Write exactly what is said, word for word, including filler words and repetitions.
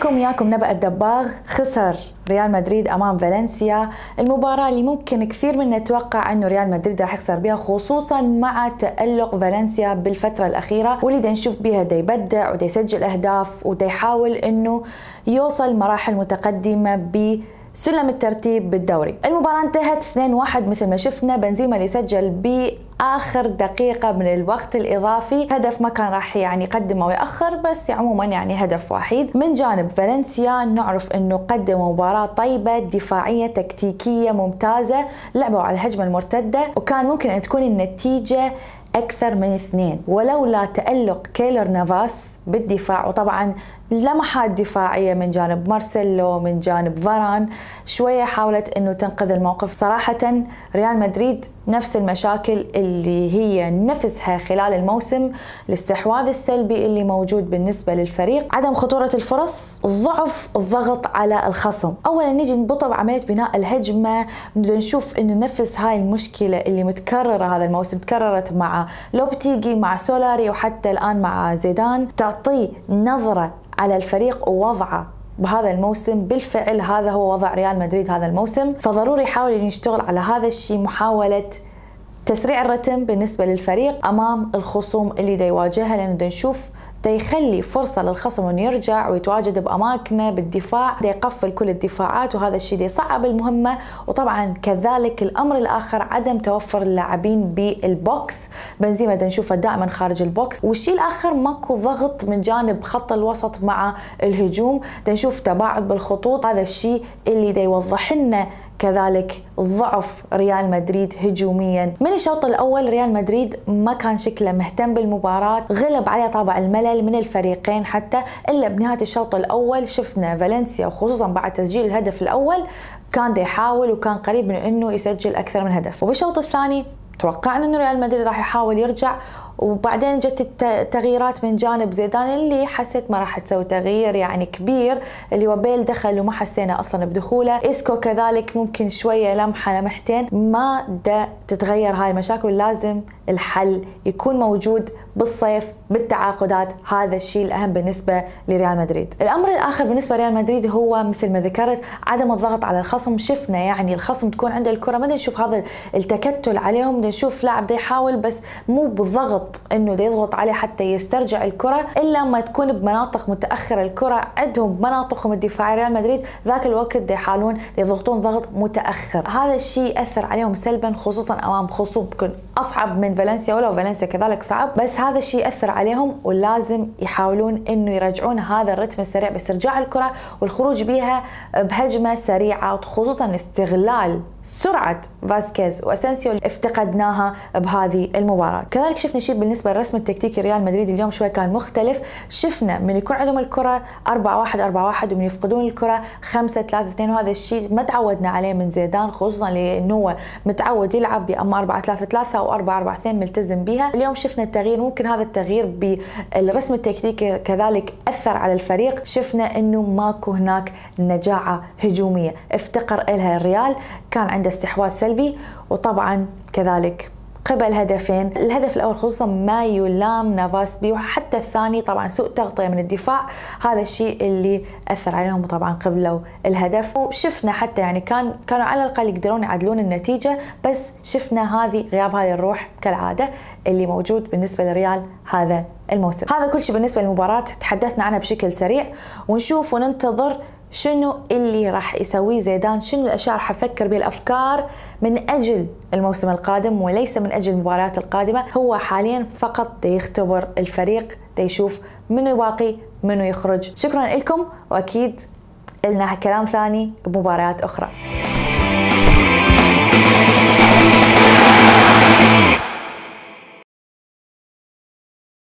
معكم ياكم نبأ الدباغ. خسر ريال مدريد امام فالنسيا، المباراه اللي ممكن كثير منا نتوقع انه ريال مدريد راح يخسر بها، خصوصا مع تألق فالنسيا بالفتره الاخيره، واللي دا نشوف بها دا يبدع ودا يسجل اهداف ودا يحاول انه يوصل مراحل متقدمه ب سلم الترتيب بالدوري. المباراة انتهت اثنين واحد مثل ما شفنا، بنزيما اللي سجل بآخر دقيقة من الوقت الإضافي، هدف ما كان راح يعني يقدم أو يأخر، بس عموما يعني هدف وحيد. من جانب فالنسيا نعرف انه قدم مباراة طيبة دفاعية تكتيكية ممتازة، لعبوا على الهجمة المرتدة وكان ممكن ان تكون النتيجة أكثر من اثنين ولولا تألق كيلر نافاس بالدفاع، وطبعا لمحات دفاعية من جانب مارسيلو من جانب فاران شوية حاولت انه تنقذ الموقف. صراحة ريال مدريد نفس المشاكل اللي هي نفسها خلال الموسم، الاستحواذ السلبي اللي موجود بالنسبة للفريق، عدم خطورة الفرص، ضعف الضغط على الخصم. اولا نيجي نبطأ بعملية بناء الهجمة، بدنا نشوف انه نفس هاي المشكلة اللي متكررة هذا الموسم، تكررت مع لوبتيجي مع سولاري وحتى الآن مع زيدان، تعطيه نظرة على الفريق ووضعه بهذا الموسم. بالفعل هذا هو وضع ريال مدريد هذا الموسم، فضروري يحاول ان يشتغل على هذا الشيء، محاولة تسريع الرتم بالنسبة للفريق أمام الخصوم اللي دا يواجهها، لأنه دا نشوف دا يخلي فرصة للخصم انه يرجع ويتواجد بأماكنه بالدفاع، دا يقفل كل الدفاعات، وهذا الشيء دا يصعب المهمة. وطبعا كذلك الأمر الآخر عدم توفر اللاعبين بالبوكس، بنزيما دا نشوفه دائما خارج البوكس. والشيء الآخر ماكو ضغط من جانب خط الوسط مع الهجوم، دا نشوف تباعد بالخطوط، هذا الشيء اللي دا يوضح لنا كذلك ضعف ريال مدريد هجوميا. من الشوط الاول ريال مدريد ما كان شكله مهتم بالمباراه، غلب عليه طابع الملل من الفريقين حتى، الا بنهايه الشوط الاول شفنا فالنسيا وخصوصا بعد تسجيل الهدف الاول كان دا يحاول وكان قريب من انه يسجل اكثر من هدف. وبالشوط الثاني توقعنا انه ريال مدريد راح يحاول يرجع، وبعدين جت التغييرات من جانب زيدان اللي حسيت ما راح تسوي تغيير يعني كبير، اللي هو بيل دخل وما حسينا اصلا بدخوله، اسكو كذلك ممكن شويه لمحه لمحتين، ما دا تتغير هاي المشاكل، لازم الحل يكون موجود بالصيف بالتعاقدات، هذا الشيء الاهم بالنسبه لريال مدريد. الامر الاخر بالنسبه لريال مدريد هو مثل ما ذكرت عدم الضغط على الخصم. شفنا يعني الخصم تكون عنده الكره ما نشوف هذا التكتل عليهم، نشوف لاعب دا يحاول بس مو بالضغط انه دا يضغط عليه حتى يسترجع الكره، الا ما تكون بمناطق متاخره الكره عندهم بمناطقهم الدفاعيه ريال مدريد، ذاك الوقت دا يحاولون دا يضغطون ضغط متاخر، هذا الشيء اثر عليهم سلبا خصوصا امام خصوم بكون اصعب من فالنسيا، ولو فالنسيا كذلك صعب، بس هذا الشيء اثر عليهم ولازم يحاولون انه يرجعون هذا الرتم السريع باسترجاع الكره والخروج بها بهجمه سريعه، خصوصا استغلال سرعه فاسكيز واسنسيو اللي افتقدناها بهذه المباراه. كذلك شفنا شيء بالنسبه للرسم التكتيكي ريال مدريد اليوم شوي كان مختلف، شفنا من يكون عندهم الكره أربعة واحد أربعة واحد ومن يفقدون الكره خمسة ثلاثة اثنين، وهذا الشيء ما تعودنا عليه من زيدان، خصوصا لانه هو متعود يلعب يا اما أربعة ثلاثة ثلاثة او أربعة أربعة اثنين ملتزم بها. اليوم شفنا التغيير، ممكن هذا التغيير بالرسم التكتيكي كذلك اثر على الفريق، شفنا انه ماكو هناك نجاعه هجوميه افتقر لها الريال، كان عنده استحواذ سلبي، وطبعا كذلك قبل هدفين، الهدف الاول خصوصا ما يلام نافاس بيه، وحتى الثاني طبعا سوء تغطيه من الدفاع، هذا الشيء اللي اثر عليهم وطبعا قبلوا الهدف. وشفنا حتى يعني كان كانوا على الاقل يقدرون يعدلون النتيجه، بس شفنا هذه غياب هذه الروح كالعاده اللي موجود بالنسبه للريال هذا الموسم. هذا كل شيء بالنسبه للمباراه، تحدثنا عنها بشكل سريع، ونشوف وننتظر شنو اللي راح يسويه زيدان، شنو الاشياء راح يفكر بها، الافكار من اجل الموسم القادم وليس من اجل المباريات القادمه. هو حاليا فقط دا يختبر الفريق، دا يشوف منو باقي منو يخرج. شكرا لكم، واكيد لنا كلام ثاني بمباريات اخرى.